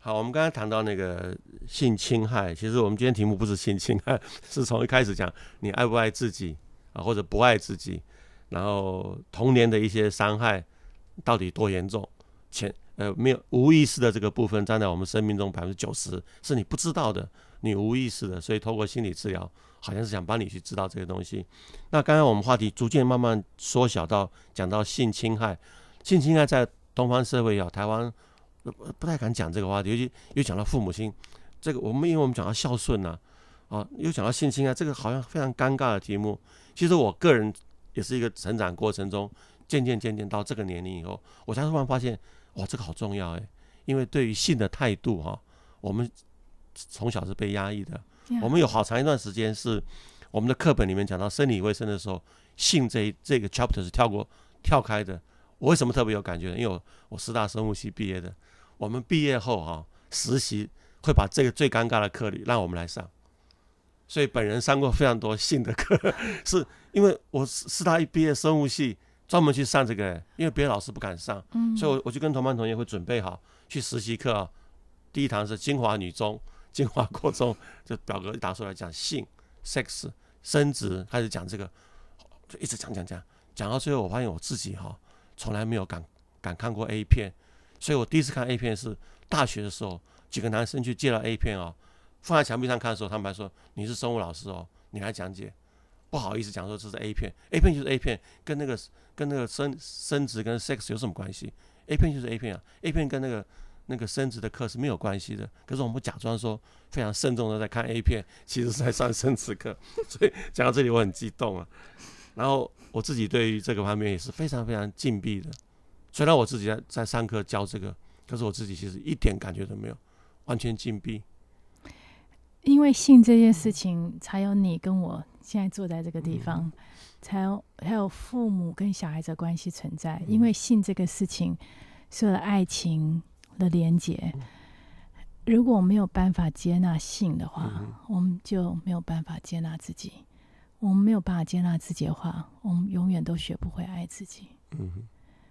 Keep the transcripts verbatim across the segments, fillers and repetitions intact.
好，我们刚才谈到那个性侵害，其实我们今天题目不是性侵害，是从一开始讲你爱不爱自己啊，或者不爱自己，然后童年的一些伤害到底多严重？前呃没有无意识的这个部分占在我们生命中百分之九十是你不知道的，你无意识的，所以透过心理治疗，好像是想帮你去知道这些东西。那刚才我们话题逐渐慢慢缩小到讲到性侵害，性侵害在东方社会啊，台湾不太敢讲这个话题，尤其又讲到父母亲，这个我们因为我们讲到孝顺呐、啊，啊，又讲到性侵害，这个好像非常尴尬的题目。其实我个人也是一个成长过程中，渐渐渐渐到这个年龄以后，我才突然发现，哇，这个好重要哎，因为对于性的态度哈、啊，我们从小是被压抑的， yeah. 我们有好长一段时间是我们的课本里面讲到生理卫生的时候，性这一这个 chapter 是跳过跳开的。我为什么特别有感觉呢？因为我我师大生物系毕业的。我们毕业后哈、啊，实习会把这个最尴尬的课里让我们来上，所以本人上过非常多性的课，是因为我师大一毕业生物系专门去上这个，因为别的老师不敢上，嗯、所以我我就跟同班同学会准备好去实习课啊。第一堂是金华女中、金华国中，就表格一打出来讲性、sex、生殖，开始讲这个，就一直讲讲讲，讲到最后，我发现我自己哈、啊，从来没有敢敢看过 A 片。所以我第一次看 A 片是大学的时候，几个男生去借了 A 片啊、哦，放在墙壁上看的时候，他们还说你是生物老师哦，你来讲解，不好意思讲说这是 A 片 ，A 片就是 A 片，跟那个跟那个生生殖跟 sex 有什么关系 ？A 片就是 A 片啊 ，A 片跟那个那个生殖的课是没有关系的。可是我们假装说非常慎重的在看 A 片，其实是在上生殖课。所以讲到这里我很激动啊。然后我自己对于这个方面也是非常非常禁闭的。虽然我自己 在, 在上课教这个，可是我自己其实一点感觉都没有，完全禁闭。 因为性这件事情，才有你跟我现在坐在这个地方，嗯、才有还有父母跟小孩子的关系存在。嗯、因为性这个事情，所有的爱情的连结，嗯、如果我没有办法接纳性的话，嗯、我们就没有办法接纳自己。我们没有办法接纳自己的话，我们永远都学不会爱自己。嗯。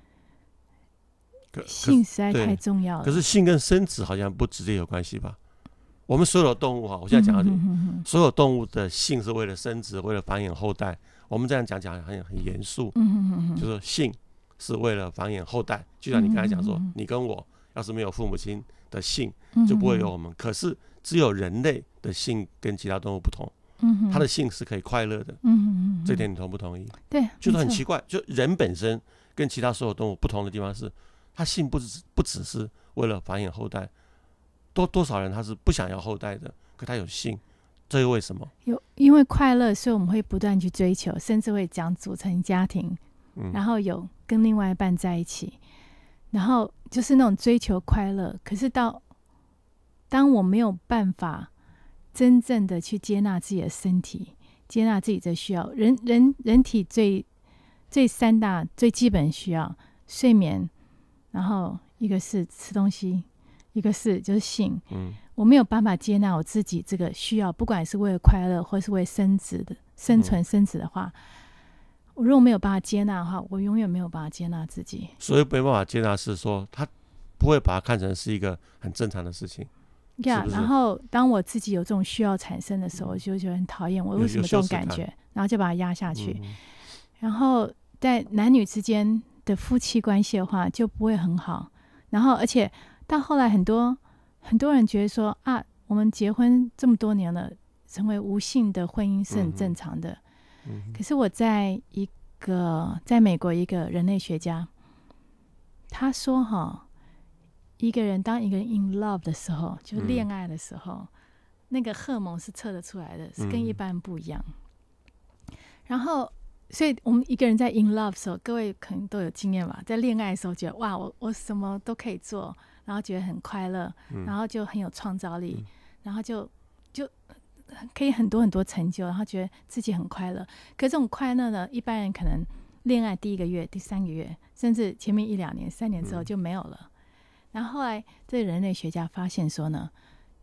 性实在太重要了。 可是性跟生殖好像不直接有关系吧？我们所有的动物哈，我现在讲到、嗯、所有动物的性是为了生殖，为了繁衍后代。我们这样讲讲好像很严肃，嗯、就是说性是为了繁衍后代。就像你刚才讲说，嗯、你跟我要是没有父母亲的性，就不会有我们。嗯、可是只有人类的性跟其他动物不同，嗯、他的性是可以快乐的。嗯、这点你同不同意？ 对， 就是很奇怪，就人本身跟其他所有动物不同的地方是。他性不只不只是为了繁衍后代，多多少人他是不想要后代的，可他有性，这是为什么？ 有因为快乐，所以我们会不断去追求，甚至会讲组成家庭，嗯、然后有跟另外一半在一起，然后就是那种追求快乐。可是到当我没有办法真正的去接纳自己的身体，接纳自己的需要，人人人体最最三大最基本需要，睡眠。然后一个是吃东西，一个是就是性。嗯，我没有办法接纳我自己这个需要，不管是为了快乐或是为了生殖的生存生殖的话，我如果没有办法接纳的话，我永远没有办法接纳自己。 所以没办法接纳是说，他不会把它看成是一个很正常的事情。 呀、yeah, 然后当我自己有这种需要产生的时候，我就觉得很讨厌，我为什么这种感觉？然后就把它压下去。嗯、然后在男女之间的夫妻关系的话就不会很好，然后而且到后来很多很多人觉得说啊，我们结婚这么多年了，成为无性的婚姻是很正常的。嗯嗯、可是我在一个在美国一个人类学家，他说哈，一个人当一个人 in love 的时候，就恋爱的时候，嗯、那个荷尔蒙是测得出来的，是跟一般人不一样。嗯、然后所以我们一个人在 in love 的时候，各位可能都有经验吧，在恋爱的时候觉得哇，我我什么都可以做，然后觉得很快乐，嗯、然后就很有创造力，嗯、然后就就可以很多很多成就，然后觉得自己很快乐。可是这种快乐呢，一般人可能恋爱第一个月、第三个月，甚至前面一两年、三年之后就没有了。嗯、然后后来这人类学家发现说呢，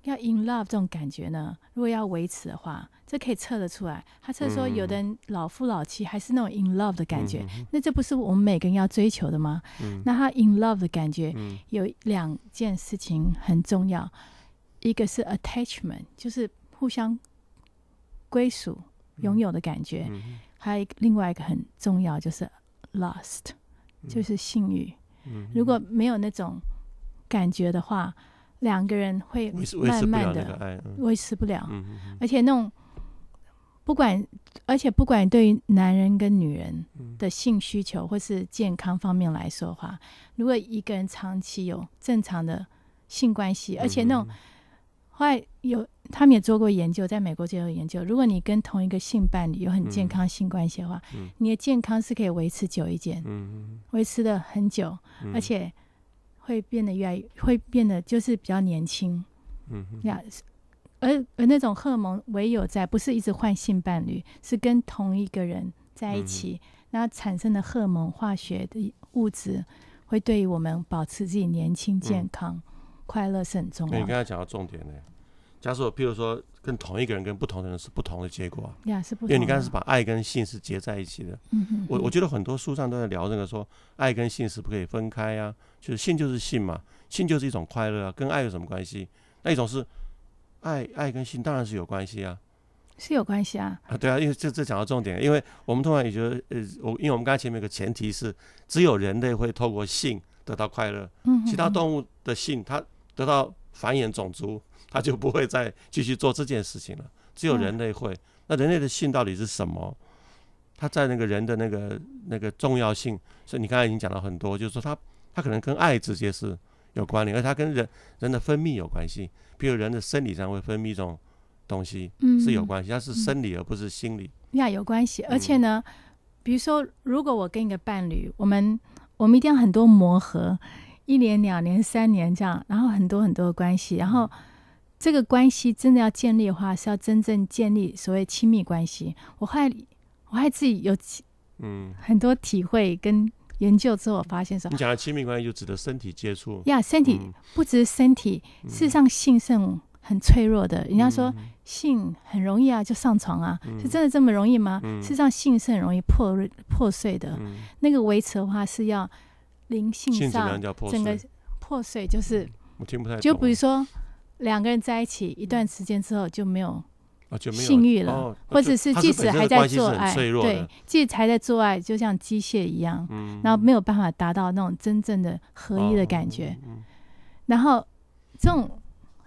要 in love 这种感觉呢，如果要维持的话，这可以测得出来。他测说有的人老夫老妻还是那种 in love 的感觉，嗯、那这不是我们每个人要追求的吗？嗯、那他 in love 的感觉、嗯、有两件事情很重要，一个是 attachment， 就是互相归属、拥有的感觉，嗯、还有一个另外一个很重要就是 lust，、嗯、就是性欲、嗯。如果没有那种感觉的话，两个人会慢慢的维持不了，而且那种不管，而且不管对于男人跟女人的性需求或是健康方面来说的话，如果一个人长期有正常的性关系，而且那种后来有他们也做过研究，在美国就有研究，如果你跟同一个性伴侣有很健康性关系的话，你的健康是可以维持久一点，维持的很久，而且会变得越来越会变得就是比较年轻，嗯呀，而而那种荷尔蒙唯有在不是一直换性伴侣，是跟同一个人在一起，然后产生的荷尔蒙化学的物质，会对于我们保持自己年轻、健康、嗯、快乐是很重要的。 你刚才讲到重点呢，假设譬如说跟同一个人跟不同的人是不同的结果， 呀，是不同的， 因为你刚才是把爱跟性是结在一起的。嗯哼哼，我我觉得很多书上都在聊这个说，爱跟性是不可以分开啊，就是性就是性嘛，性就是一种快乐啊，跟爱有什么关系？那一种是爱，爱跟性当然是有关系啊， 是有关系啊。 啊，对啊，因为这这讲到重点，因为我们通常也觉得，呃，我因为我们刚才前面有个前提是，只有人类会透过性得到快乐，嗯哼哼，其他动物的性它得到繁衍种族，它就不会再继续做这件事情了。只有人类会，嗯、那人类的性到底是什么？它在那个人的那个那个重要性，所以你刚才已经讲到很多，就是说它它可能跟爱直接是有关联，而它跟人人的分泌有关系，比如人的生理上会分泌一种东西是有关系，它是生理而不是心理。 呀、嗯，有关系。而且呢，嗯、比如说，如果我跟一个伴侣，我们我们一定要很多磨合，一年、两年、三年这样，然后很多很多的关系，然后这个关系真的要建立的话，是要真正建立所谓亲密关系。我还我还自己有嗯很多体会跟研究之后，我发现说， 你讲的亲密关系就指的身体接触呀，身体、嗯、不只是身体，事实上性是很脆弱的。人家说性很容易啊，就上床啊，嗯、是真的这么容易吗？嗯、事实上性是很容易破破碎的。嗯、那个维持的话是要灵性上整个破碎，就是、嗯、 我听不太懂。 就比如说两个人在一起一段时间之后就没有性欲了， 哦、 或者是即使还在做爱，对，即使还在做爱，就像机械一样，嗯、然后没有办法达到那种真正的合一的感觉。哦嗯、然后这种，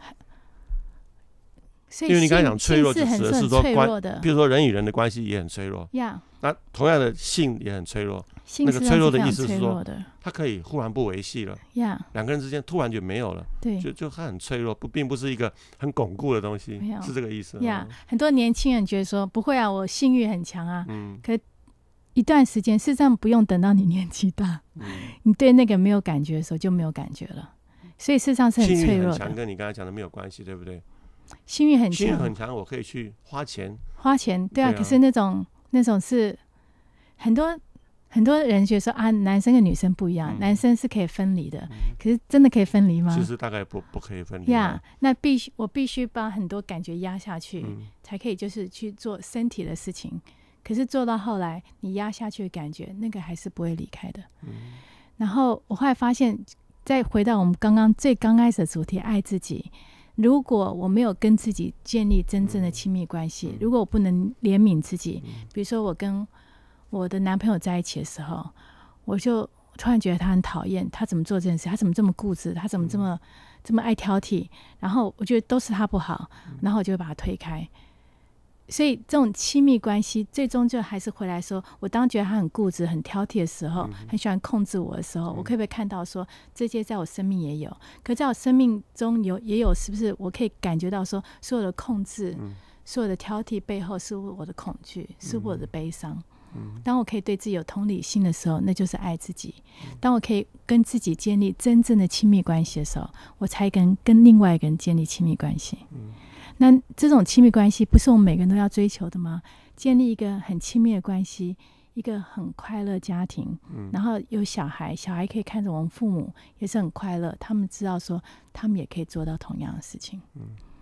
所以因为你刚才讲脆弱， 是很是很脆弱的。 比如说人与人的关系也很脆弱， 呀、yeah ， 那同样的性也很脆弱。那个脆弱的意思是说，它可以忽然不维系了，呀、yeah ，两个人之间突然就没有了，对，就就它很脆弱，不并不是一个很巩固的东西，是这个意思。 呀、yeah ，很多年轻人觉得说不会啊，我性欲很强啊，嗯，可一段时间，事实上不用等到你年纪大，嗯，你对那个没有感觉的时候就没有感觉了，所以事实上是很脆弱的。性欲很强跟你刚才讲的没有关系，对不对？ 性欲很强， 性欲很强，我可以去花钱， 花钱，对啊，对啊，可是那种那种是很多。很多人觉得说啊，男生跟女生不一样，嗯、男生是可以分离的，嗯、可是真的可以分离吗？ 其实大概不不可以分离。 呀、yeah ，那必须我必须把很多感觉压下去，嗯、才可以就是去做身体的事情。可是做到后来，你压下去的感觉，那个还是不会离开的。嗯、然后我后来发现，再回到我们刚刚最刚开始的主题，爱自己。如果我没有跟自己建立真正的亲密关系，嗯、如果我不能怜悯自己，嗯、比如说我跟我的男朋友在一起的时候，我就突然觉得他很讨厌，他怎么做这件事，他怎么这么固执，他怎么这么、嗯、这么爱挑剔，然后我觉得都是他不好，然后我就会把他推开。所以这种亲密关系最终就还是回来说，我当觉得他很固执很挑剔的时候，很喜欢控制我的时候，我可不可以看到说这些在我生命也有，可在我生命中有也有，是不是我可以感觉到说所有的控制、所有的挑剔背后是我的恐惧，是我的悲伤。当我可以对自己有同理心的时候，那就是爱自己。当我可以跟自己建立真正的亲密关系的时候，我才跟跟另外一个人建立亲密关系。那这种亲密关系不是我们每个人都要追求的吗？建立一个很亲密的关系，一个很快乐家庭，然后有小孩，小孩可以看着我们父母也是很快乐，他们知道说他们也可以做到同样的事情。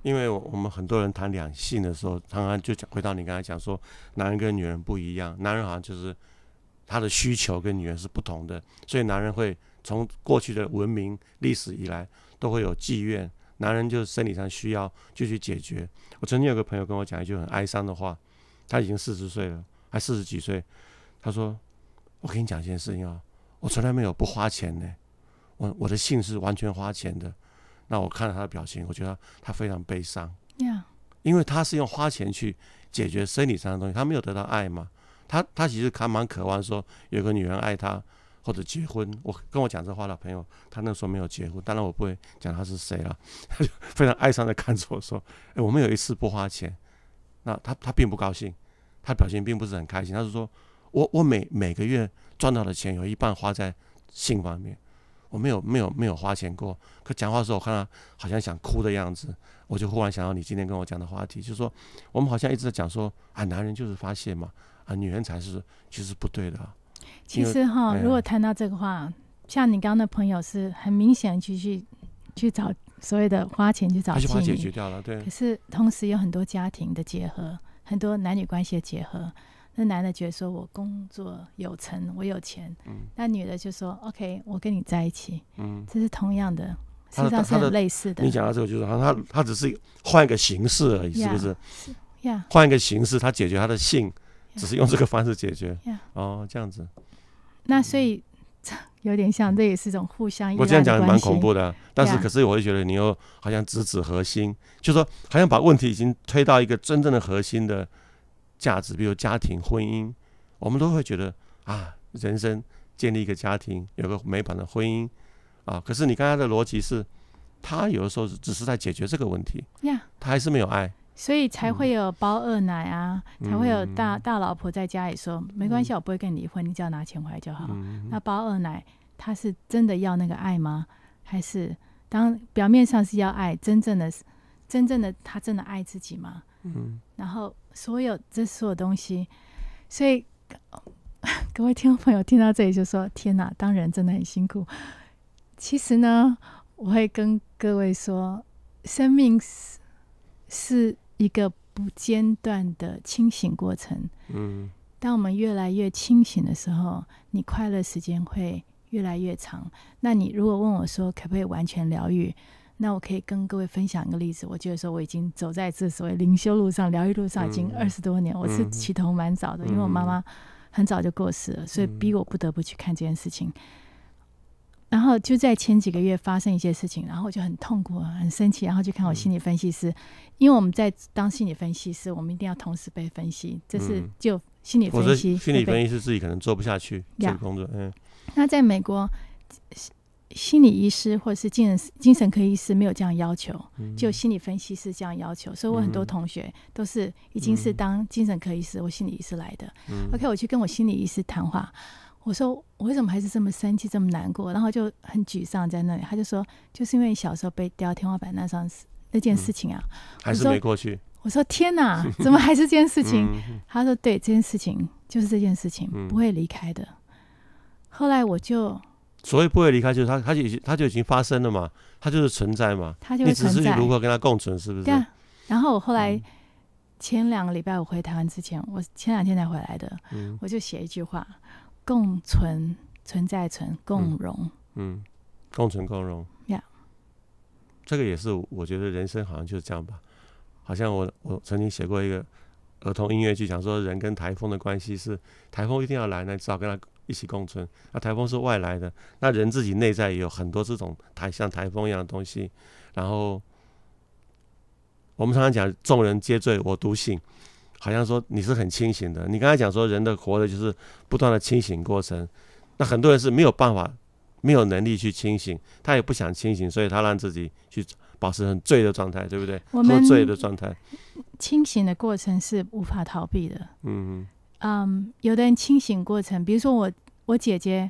因为我们很多人谈两性的时候，常常就讲回到你刚才讲说，男人跟女人不一样，男人好像就是他的需求跟女人是不同的，所以男人会从过去的文明历史以来都会有妓院，男人就是生理上需要就去解决。我曾经有个朋友跟我讲一句很哀伤的话，他已经四十岁了，还四十几岁，他说：“我跟你讲一件事情啊，我从来没有不花钱呢，我我的性是完全花钱的。”那我看了他的表情，我觉得他非常悲伤， yeah. 因为他是用花钱去解决生理上的东西，他没有得到爱嘛。他他其实还蛮渴望说有个女人爱他或者结婚。我跟我讲这话的朋友，他那时候没有结婚，当然我不会讲他是谁了，他就非常哀伤的看着我说：“哎，我们有一次不花钱。”那他他并不高兴，他表情并不是很开心。他是说：“我我每每个月赚到的钱有一半花在性方面。”我没有没有没有花钱过，可讲话的时候我看他好像想哭的样子，我就忽然想到你今天跟我讲的话题，就是说我们好像一直在讲说啊，男人就是发泄嘛，啊，女人才是其实不对的、啊。 其实哈，如果谈到这个话，像你刚刚的朋友是很明显去去去找所谓的花钱去找妓女， 他就把它解决掉了，对。 可是同时有很多家庭的结合，很多男女关系的结合。那男的觉得说我工作有成，我有钱，嗯，那女的就说 OK， 我跟你在一起，嗯，这是同样的，实际上是很类似的。 你讲到这个，就是他他只是换一个形式而已， yeah, 是不是？ 呀， 换一个形式，他解决他的性， yeah, 只是用这个方式解决。 Yeah, 哦，这样子。 那所以有点像，这也是一种互相依赖的我这样讲蛮恐怖的，但是 Yeah, 可是我会觉得你又好像直指核心，就是说好像把问题已经推到一个真正的核心的价值，比如家庭、婚姻。我们都会觉得啊，人生建立一个家庭，有个美满的婚姻啊。可是你刚才的逻辑是，他有的时候只是在解决这个问题， yeah, 他还是没有爱， 所以才会有包二奶啊， 嗯、 才会有大大老婆在家里说、嗯、没关系，我不会跟你离婚，你只要拿钱回来就好。嗯、那包二奶他是真的要那个爱吗？还是当表面上是要爱，真正的真正的他真的爱自己吗？嗯，然后所有这所有东西，所以。各位听众朋友听到这里就说天哪，当人真的很辛苦。其实呢，我会跟各位说，生命是一个不间断的清醒过程。嗯，当我们越来越清醒的时候，你快乐时间会越来越长。那你如果问我说可不可以完全疗愈，那我可以跟各位分享一个例子。我觉得说我已经走在这所谓灵修路上、疗愈路上已经二十多年、嗯、我是起头蛮早的、嗯、因为我妈妈很早就过世了，所以逼我不得不去看这件事情、嗯、然后就在前几个月发生一些事情，然后我就很痛苦很生气，然后去看我心理分析师、嗯、因为我们在当心理分析师，我们一定要同时被分析，这是就心理分析、 嗯、心理分析师自己可能做不下去这个工作、嗯、 那在美国心理医师或者是精神精神科医师没有这样要求，就心理分析师这样要求，所以我很多同学都是已经是当精神科医师或心理医师来的、嗯、OK， 我去跟我心理医师谈话，我说我为什么还是这么生气这么难过，然后就很沮丧在那里，他就说就是因为小时候被吊天花板那上那件事情啊、嗯、 还是没过去。 我说天哪，怎么还是这件事情、嗯、他说对，这件事情就是这件事情、嗯、不会离开的。后来我就所谓不会离开，就是它，它就已经，它就已经发生了嘛，它就是存在嘛， 它就会存在。 你只是如何跟它共存，是不是？ 对啊。然后我后来、嗯、前两个礼拜我回台湾之前，我前两天才回来的，嗯、我就写一句话：共存、存在、存、共荣。嗯， 嗯共存共荣。 呀、yeah ， 这个也是我觉得人生好像就是这样吧。好像我我曾经写过一个儿童音乐剧，讲说人跟台风的关系是，台风一定要来呢，至少跟他一起共存。那台风是外来的，那人自己内在也有很多这种台像台风一样的东西。然后我们常常讲众人皆醉我独醒，好像说你是很清醒的。你刚才讲说人的活的就是不断的清醒过程，那很多人是没有办法没有能力去清醒，他也不想清醒，所以他让自己去保持很醉的状态，对不对？ 我们喝醉的状态， 清醒的过程是无法逃避的。嗯嗯，有的人清醒过程，比如说我我姐姐，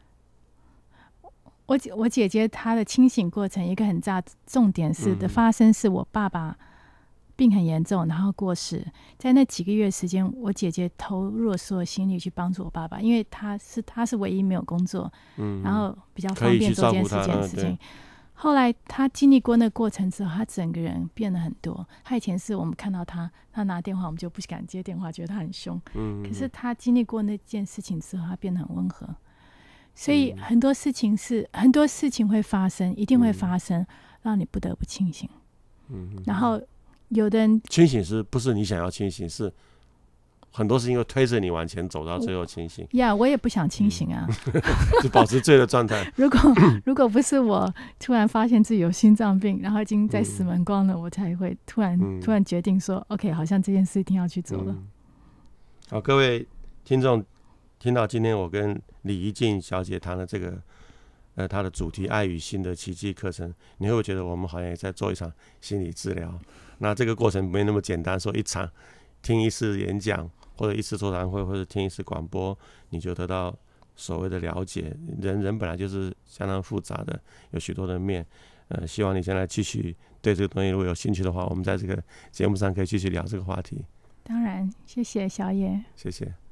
我我姐姐她的清醒过程一个很大重点是的发生是我爸爸病很严重，然后过世，在那几个月时间，我姐姐投入了所有心力去帮助我爸爸，因为她是她是唯一没有工作，嗯，然后比较方便做这件事情。 后来他经历过那个过程之后，他整个人变得很多。他以前是我们看到他，他拿电话我们就不敢接电话，觉得他很凶。嗯，可是他经历过那件事情之后，他变得很温和。所以很多事情是、嗯、很多事情会发生，一定会发生，嗯、让你不得不清醒。嗯，然后有的人清醒是不是你想要清醒，是很多事情会推着你往前走到最后清醒。 呀、yeah, 我也不想清醒啊， 嗯、就保持醉的状态。 如果如果不是我突然发现自己有心脏病，然后已经在死门关了，嗯、我才会突然、嗯、突然决定说 ，OK， 好像这件事一定要去做了。嗯、 好，各位听众，听到今天我跟李怡静小姐谈的这个，呃，她的主题“爱与心的奇迹”课程，你会不会觉得我们好像也在做一场心理治疗？那这个过程没那么简单，说一场听一次演讲，或者一次座谈会，或者听一次广播，你就得到所谓的了解。人人本来就是相当复杂的，有许多的面。呃，希望你将来继续对这个东西如果有兴趣的话，我们在这个节目上可以继续聊这个话题。 当然，谢谢小野， 谢谢。